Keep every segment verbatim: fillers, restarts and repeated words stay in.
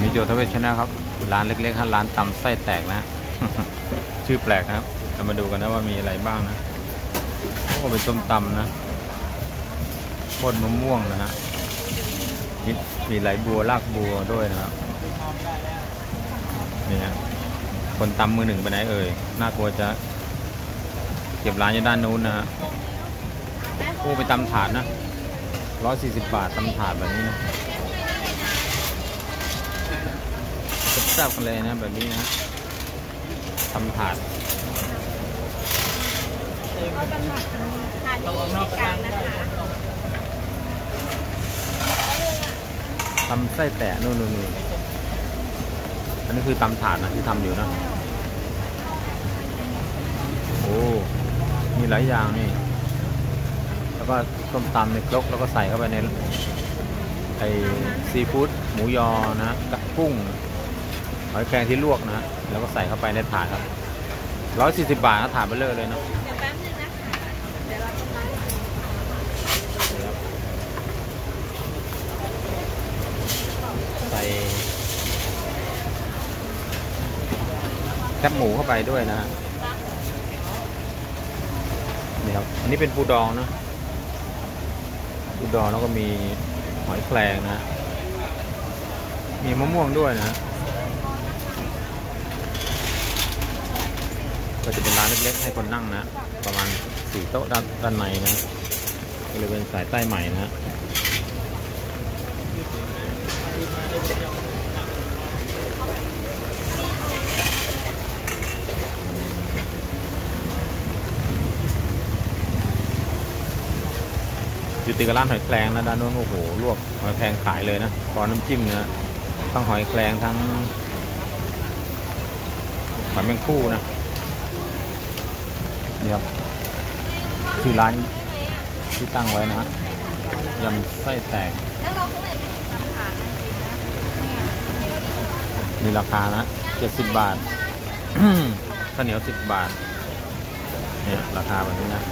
มีโจทย์เวชชนะครับร้านเล็กๆครับร้านตำไส้แตกนะ ชื่อแปลกนะครับเรามาดูกันนะว่ามีอะไรบ้างนะโอ้เป็นส้มตำนะโคตรมะม่วงนะฮะมีมีไหลบัวรากบัวด้วยนะครับนี่ฮะคนตำมือหนึ่งไปไหนเอ่ยน่ากลัวจะเก็บร้านอยู่ด้านนู้นนะฮะโอ้ไปตำถาดนะร้อยสี่สิบบาทตำถาดแบบนี้นะแซ่บกันเลยนะแบบนี้นะทำถาดทำไส้แตะนู่นนู่นอันนี้คือตำถาดนะที่ทำอยู่นะโอ้มีหลายอย่างนี่แล้วก็ต้มตำในครกแล้วก็ใส่เข้าไปในไอซีฟู้ดหมูยอนะกับกุ้งหอยแครงที่ลวกนะแล้วก็ใส่เข้าไปในถาดครับร้อยสี่สิบบาทนะถาดเบลเลอร์เลยเนาะเดี๋ยวแป๊บนึงนะคะเดี๋ยวเราจะมาใส่แคบหมูเข้าไปด้วยนะฮะนี่ครับอันนี้เป็นปูดองนะปูดองแล้วก็มีหอยแครงนะมีมะม่วงด้วยนะก็จะเป็นร้านเล็กๆให้คนนั่งนะประมาณสี่โต๊ะด้านด้านในนะก็เลยเป็นสายใต้ใหม่นะอยู่ติดกับร้านหอยแครงนะด้านโน้นโอ้โหลวกหอยแครงขายเลยนะตอนน้ำจิ้มนะทั้งหอยแครงทั้งหอยแมงคู่นะนี่ครับคือร้านที่ตั้งไว้นะฮะยำไส้แตกมีราคานะเจ็ดสิบบาท ข้าวเหนียวสิบบาทเนี่ยราคาแบบนี้นะ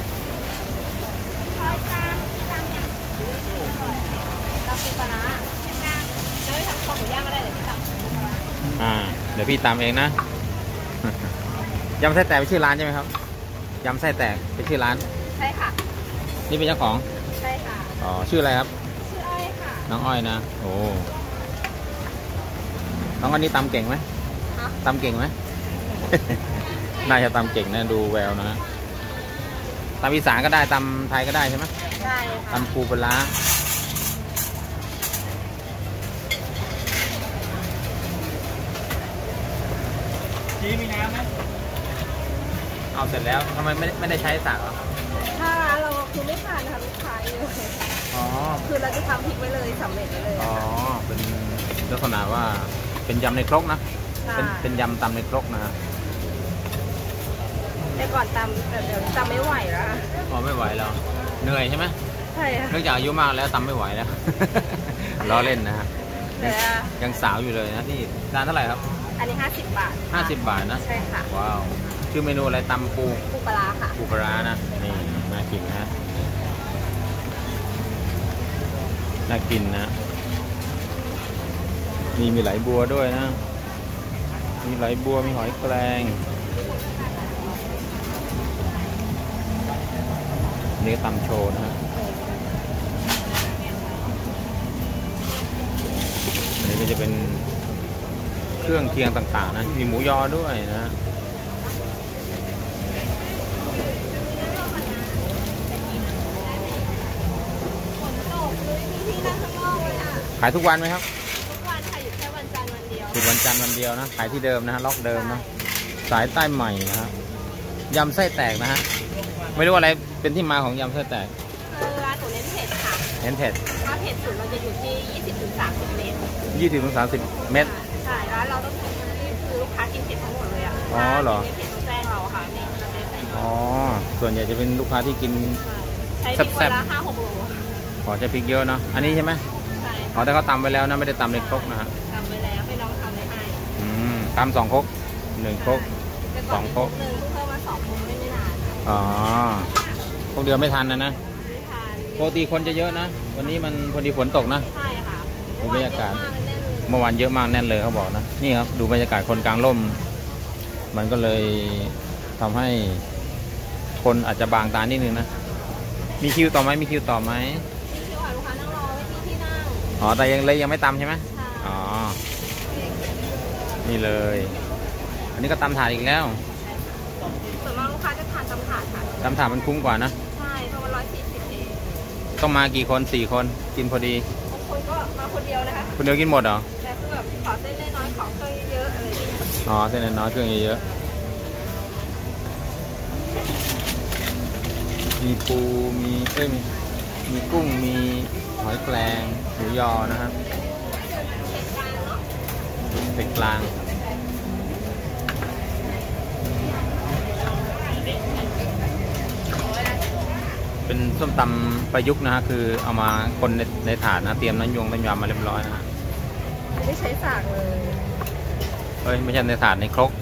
อ่าเดี๋ยวพี่ตามเองนะ ยำไส้แตกเป็นชื่อร้านใช่ไหมครับยำไส้แตกเป็นชื่อร้านใช่ค่ะนี่เป็นเจ้าของใช่ค่ะอ๋อชื่ออะไรครับชื่ออ้อยค่ะน้องอ้อยนะโอ้น้องอ้อยนี่ตำเก่งไหมตำเก่งไหม น่าจะตำเก่งนะดูแววนะตำอีสานก็ได้ตำไทยก็ได้ใช่ไหมได้ค่ะตำปูปลาจีมีน้ำไหมเอาเสร็จแล้วทำไมไม่ไม่ได้ใช้สักหรอถ้าเราคือไม่ทานนะคะลูกค้าอยู่อ๋อคือเราจะทำพริกไว้เลยสำเร็จไว้เลยอ๋อเป็นลักษณะว่าเป็นยำในครกนะเป็นเป็นยำตำในครกนะแต่ก่อนตำแต่เดี๋ยวตำไม่ไหวแล้วอ๋อไม่ไหวแล้วเหนื่อยใช่ไหมใช่ค่ะเนื่องจากอายุมากแล้วตำไม่ไหวแล้ว ล้อเล่นนะฮะยังสาวอยู่เลยนะที่ร้านเท่าไหร่ครับอันนี้ห้าสิบบาทห้าสิบบาทนะใช่ค่ะว้าวชื่อเมนูอะไรตำปูปูปลาค่ะปูปลานะนี่น่ากินนะน่ากินนะมีมีไหลบัวด้วยนะมีไหลบัวมีหอยแครงนี่ตำโชว์นะฮะอันนี้ก็จะเป็นเครื่องเคียงต่างๆนะมีหมูยอด้วยนะขายทุกวันไหมครับทุกวันค่ะอยู่แค่วันจันทร์วันเดียวหยุดวันจันทร์วันเดียวนะขายที่เดิมนะฮะล็อกเดิมนะสายใต้ใหม่นะฮะยำไส้แตกนะฮะไม่รู้อะไรเป็นที่มาของยำไส้แตกคือร้านหนูเน้นเผ็ดค่ะเน้นเผ็ดถ้าเผ็ดสุดเราจะอยู่ที่ยี่สิบถึงสามสิบเมตรยี่สิบถึงสามสิบเมตรใช่ร้านเราต้องนี่คือลูกค้ากินเผ็ดทั้งหมดเลยอ่ะอ๋อเหรอไม่เผ็ดต้องแจ้งเราค่ะนี่เราจะแจ้งอ๋อส่วนใหญ่จะเป็นลูกค้าที่กินใช้พริกวันละห้าหกโลขอจะพริกเยอะเนาะอันนี้ใช่ไหมใช่อ๋อแต่เขาตำไว้แล้วนะไม่ได้ตำในครกนะฮะตำไว้แล้วให้น้องทำไว้ให้อืมตำสองครกหนึ่งครกสองครกหนึ่งเพิ่มมาสองครกไม่ไม่นานอ๋อครกเดียวไม่ทันนะนะไม่ทันปกติคนจะเยอะนะวันนี้มันพอดีฝนตกนะใช่ค่ะบรรยากาศเมื่อวานเยอะมากแน่นเลยเขาบอกนะนี่ครับดูบรรยากาศคนกลางร่มมันก็เลยทำให้คนอาจจะบางตานิดนึงนะมีคิวต่อไหมมีคิวต่อไหมมีคิวค่ะลูกค้านั่งรอไม่มีที่นั่งอ๋อแต่ยังเลยยังไม่ตำใช่ไหมอ๋อนี่เลยอันนี้ก็ตำถาดอีกแล้วส่วนมากลูกค้าจะทานตำถาดค่ะตำถาดมันคุ้มกว่านะใช่ประมาณร้อยสี่สิบเองต้องมากี่คนสี่คนกินพอดีบางคนก็มาคนเดียวนะคะคนเดียวกินหมดเหรอแต่คือแบบขอเส้นน้อยๆขอเครื่องเยอะๆอะไรอย่างเงี้ยอ๋อเส้นน้อยๆเครื่องเยอะๆมีปูมีเอ้ยมีมีกุ้งมีหอยแครงหมูยอนะครับเป็ดกลางเป็นส้มตำประยุกต์นะฮะคือเอามาคนในในถาดนะเตรียมน้ำยงน้ำยำมาเรียบร้อยนะฮะไม่ได้ใช้สากเลยเฮ้ยไม่ใช่ในถาดในครก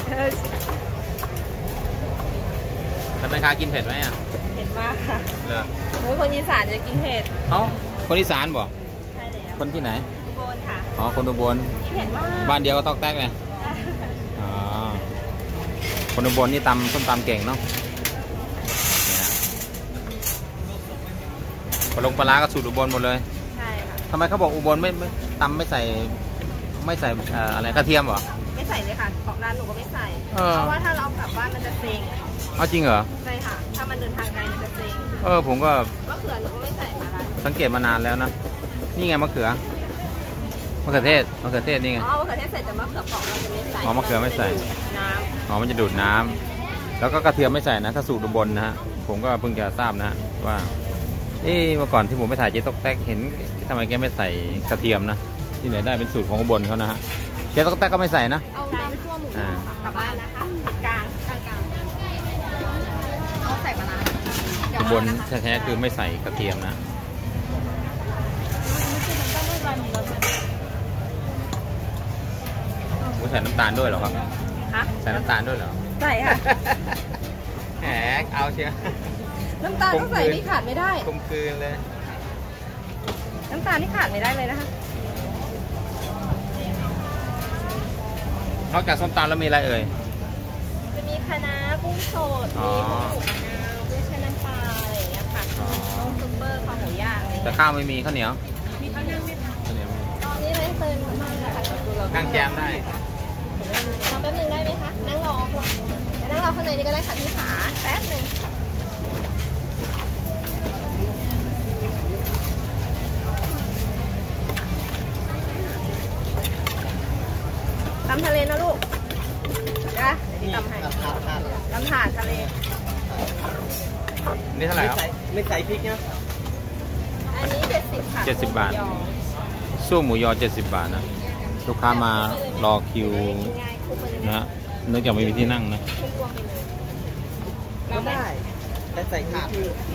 แล้วแม่ค้ากินเผ็ดไหมอ่ะเผ็ดมากค่ะเหรอโอ้ยคนอีสานจะกินเผ็ดเอ้าคนอีสานบอกใช่แล้วคนที่ไหนอุบลค่ะอ๋อคนอุบลเผ็ดมากบ้านเดียวก็ตอกแตกเลยอ๋อคนอุบลนี่ตำส้มตำเก่งเนาะปลาลงปลาร้าก็สูตรอุบลหมดเลยใช่ค่ะทำไมเขาบอกอุบลไม่ไม่ตำไม่ใส่ไม่ใส่อะไรกระเทียมเหรอไม่ใส่เลยค่ะของร้านหนูก็ไม่ใส่เพราะว่าถ้าเรากลับบ้านมันจะเซ็งอ๋อจริงเหรอใช่ค่ะถ้ามันเดินทางไกลมันจะเซ็งเออผมก็มะเขือหนูก็ไม่ใส่มาร้านสังเกตมานานแล้วนะนี่ไงมะเขือมะเขือเทศมะเขือเทศนี่ไงอ๋อมะเขือเทศใส่แต่มะเขือเปราะเราจะไม่ใส่อ๋อมะเขือไม่ใส่น้ำอ๋อมันจะดูดน้ำแล้วก็กระเทียมไม่ใส่นะถ้าสูตรอุบลนะฮะผมก็เพิ่งจะทราบนะว่าเอ๊ะเมื่อก่อนที่ผมไปถ่ายเจ๊ตกแตกเห็นทำไมแกไม่ใส่กระเทียมนะที่ไหนได้เป็นสูตรของอุบลเขานะฮะเจ๊ตกแตกก็ไม่ใส่นะเอาน้ำชั่วหมูกลับบ้านนะคะกลางกลางกลางเอาใส่ปลาอุบลแท้ๆคือไม่ใส่กระเทียมนะผมใส่น้ำตาลด้วยเหรอครับใส่น้ำตาลด้วยเหรอใส่ค่ะแหมเอาเชียวน้ำตาลต้องใส่นี่ขาดไม่ได้กลมกลืนเลยน้ำตาลนี่ขาดไม่ได้เลยนะคะนอกจากส้มตำแล้วมีอะไรเอ่ยจะมีคะน้ากุ้งสดมีหมูมะนาวกุ้งแช่น้ำปลาอะไรอย่างเงี้ยค่ะต้มซุปเปอร์ข้าวหมูย่างแต่ข้าวไม่มีข้าวเหนียวมีข้าวเหนียวไหมข้าวเหนียวตอนนี้เลยเติมมากเลยค่ะนั่งแจมได้รอแป๊บนึงได้ไหมคะนั่งรอนั่งรอข้างในนี่ก็ได้ค่ะพี่ขาแป๊บนึงตำทะเลนะลูกนะเดี๋ยวตำให้ตำถาดทะเลนี่เท่าไหร่ครับไม่ใส่พริกนะอันนี้เจ็ดสิบค่ะเจ็ดสิบบาทสู้หมูยอเจ็ดสิบบาทนะลูกค้ามารอคิวนะเนื่องจากไม่มีที่นั่งนะก็ได้แต่ใส่ถาด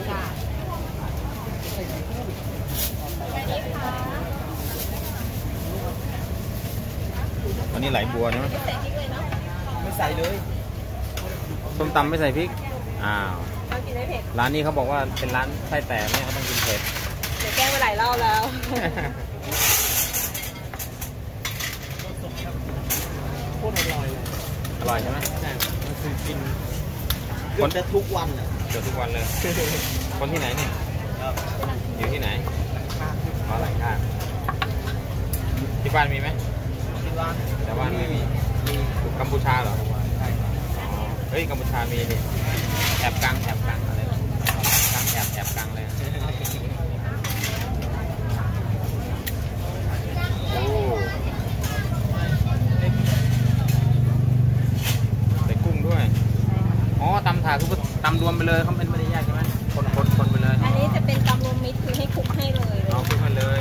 อันนี้ไหลบัวใช่ไหมไม่ใส่เลยส้มตำไม่ใส่พริกอ้าวร้านนี้เขาบอกว่าเป็นร้านไส้แตกเนี่ยเขาต้องกินเผ็ดเดี๋ยวแก้ไปหลายรอบแล้วโคตรอร่อยอร่อยใช่ไหมใช่มันคือกินคนจะทุกวันอ่ะเกือบทุกวันเลยคนที่ไหนเนี่ยอยู่ที่ไหนอ๋อหลังข้างที่บ้านมีไหมที่บ้านแต่บ้านไม่มีมีกัมพูชาเหรอใช่เฮ้ยกัมพูชามีดิแอบกลางแอบกลางอะไรกลางแอบแอบกลางเลยโอ้ใส่กุ้งด้วยอ๋อตำถาดคือตำรวมไปเลยเขาเป็นไม่ได้ยากใช่ไหมคนคนคนไปเลยอันนี้จะเป็นตำรวมมิตรคือให้คลุกให้เลยอ๋อคลุกให้เลย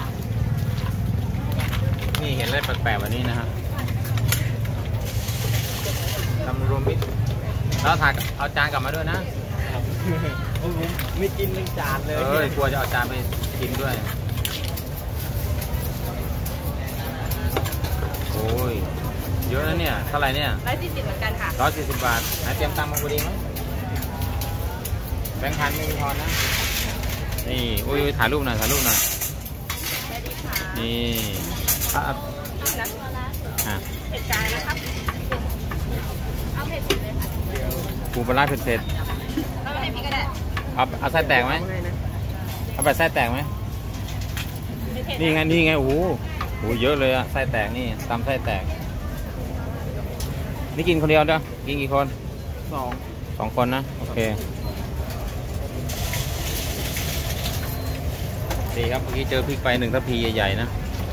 นี่เห็นอะไรแปลกๆแบบนี้นะฮะตำรวมมิตรแล้วถาดเอาจานกลับมาด้วยนะไม่กินหนึ่งจานเลยเอ้ยกลัวจะเอาจานไปกินด้วยโอ้ยเยอะนะเนี่ยเท่าไหร่เนี่ยร้อยสี่สิบเหมือนกันค่ะร้อยสี่สิบบาทไหนเตรียมตังค์มาพอดีไหมแบงค์พันไม่มีทอนนะนี่อุ้ยถ่ายรูปหน่อยถ่ายรูปหน่อยนี่อ่ะนะอ่ะเผ็ดกลางนะครับเอาเผ็ดสุดเลยค่ะปูปลาร้าเผ็ดแล้วก็ให้พี่ก็ได้ๆเอาเอาไส้แตกไหมเอาแบบไส้แตกไหมเผ็ดนี่ไงนี่ไงโอ้โหโอ้โหเยอะเลยอะไส้แตกนี่ตำไส้แตกนี่กินคนเดียวเด้อกินกี่คนสองสองคนนะโอเคดีครับเมื่อกี้เจอพริกไปหนึ่งทัพพีใหญ่ๆนะ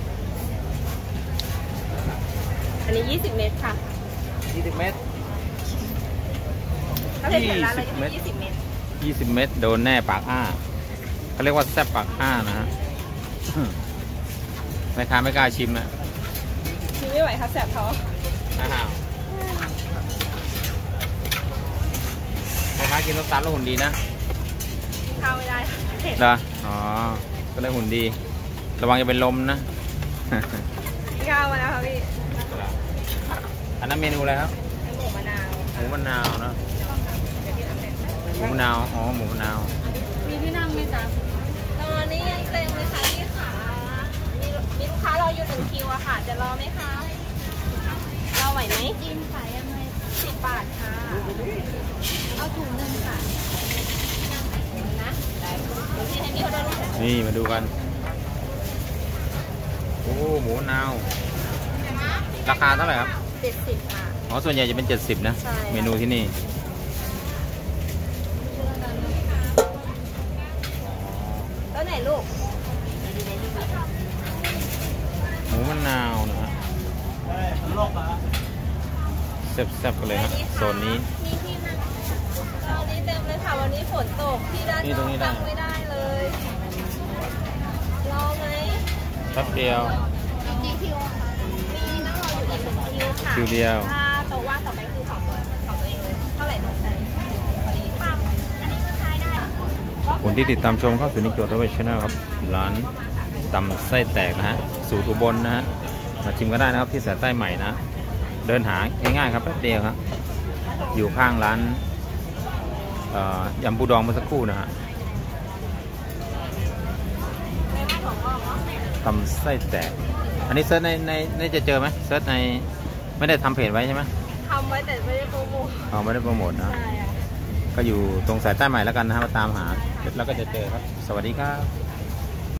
อันนี้ยี่สิบเมตรค่ะยี่สิบเมตรถ้าเป็นเผ็ดร้านเราจะเป็นยี่สิบเมตรยี่สิบเม็ดโดนแน่ปากอ้าเขาเรียกว่าแซ่บปากอ้านะฮะ แม่ค้าไม่กล้าชิมนะชิมไม่ไหวครับแสบท้องอ้าวแม่ค้ากินรสชาติแล้วหุ่นดีนะกินข้าวไม่ได้เผ็ดเหรออ๋อก็เลยหุ่นดี ระวังจะเป็นลมนะกินข้าวมาแล้วครับพี่อันนั้นเมนูอะไรครับหมูมะนาวหมูมะนาวนะเดี๋ยวพี่ทำเผ็ดหมูมะนาวอ๋อหมูมะนาวมีที่นั่งไหมจ๊ะตอนนี้ยังเต็มเลยค่ะพี่ขามีมีลูกค้ารออยู่หนึ่งคิวอะค่ะ จะรอไหมคะรอไหวไหมกินขายยังไงสิบบาทค่ะ เอาถุงหนึ่งค่ะนะได้เดี๋ยวพี่ให้พี่เขาได้ลูกนี่มาดูกันโอ้หมูมะนาวราคาเท่าไหร่ครับเจ็ดสิบค่ะอ๋อส่วนใหญ่จะเป็นเจ็ดสิบนะใช่เมนูที่นี่แล้วไหนลูกหมูมะนาวนะฮะโลกอ่ะแซ่บๆกันเลยฮะโซนนี้มีที่นั่งตอนนี้เต็มเลยค่ะวันนี้ฝนตกที่ด้านนี่ตรงนี้ได้นั่งไม่ได้เลยรอไหมแป๊บเดียวกี่คิวอะคะมีนั่งรออยู่อีกหนึ่งคิวค่ะคิวเดียวถ้าโต๊ะว่างต่อไปคือของตัวของตัวเองเลยเท่าไหร่ตรงใจพอดีปั๊มอันนี้ก็ใช้ได้คนที่ติดตามชมเข้าสู่นิโจทย์เวชแนลครับร้านตำไส้แตกนะฮะสูตรอุบลนะฮะมาชิมก็ได้นะครับที่สายใต้ใหม่นะ เดินหาง่ายๆครับแป๊บเดียวครับอยู่ข้างร้านเอ่อยำปูดองเมื่อสักครู่นะฮะไม่ไม่ของออกเนาะตำไส้แตก อันนี้เซิร์ชในในในจะเจอไหมเซิร์ชในไม่ได้ทำเพจไว้ใช่ไหมทำไว้แต่ไม่ได้โปรโมทอ๋อไม่ได้โปรโมทนะใช่อะก็อยู่ตรงสายใต้ใหม่แล้วกันนะฮะมาตามหาแล้วก็จะเจอครับ สวัสดีครับ